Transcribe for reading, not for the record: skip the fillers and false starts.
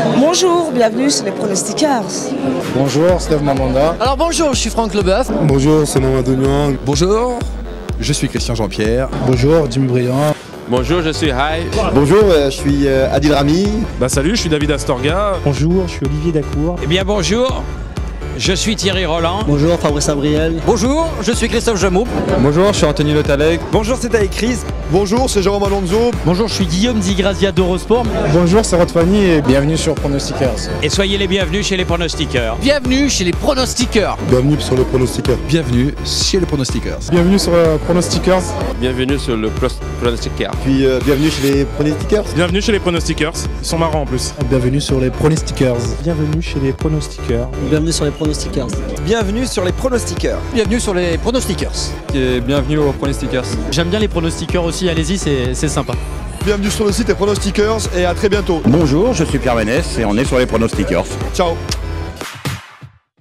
Bonjour, bienvenue sur les pronostiqueurs. Bonjour, Steve Mandanda. Alors bonjour, je suis Franck Leboeuf. Bonjour, c'est Mamadou Niang. Bonjour, je suis Christian Jean-Pierre. Bonjour, Jimmy Briand. Bonjour, je suis Hai. Bonjour, je suis Adil Rami. Salut, je suis David Astorga. Bonjour, je suis Olivier Dacour. Eh bien bonjour, je suis Thierry Roland. Bonjour, Fabrice Abriel. Bonjour, je suis Christophe Jameau. Bonjour, je suis Anthony Le Talec. Bonjour, c'est Taïk Chris. Bonjour, c'est Jérôme Alonso. Bonjour, je suis Guillaume Di Grazia d'Eurosport. Bonjour, c'est Rod Fanny et bienvenue sur Pronostiqueurs. Et soyez les bienvenus chez les pronostiqueurs. Bienvenue chez les pronostiqueurs. Bienvenue sur le pronostiqueur. Bienvenue chez les pronostiqueurs. Bienvenue sur Pronostiqueurs. Bienvenue sur le pronostiqueur. Puis bienvenue chez les pronostiqueurs. Bienvenue chez les pronostiqueurs. Ils sont marrants en plus. Bienvenue sur les Pronostiqueurs. Bienvenue chez les pronostiqueurs. Bienvenue sur les pronostiqueurs. Bienvenue sur les pronostiqueurs. Bienvenue sur les pronostiqueurs. Et bienvenue aux pronostiqueurs. J'aime bien les pronostiqueurs aussi, allez-y, c'est sympa. Bienvenue sur le site des pronostiqueurs et à très bientôt. Bonjour, je suis Pierre Ménès et on est sur les pronostiqueurs. Ciao.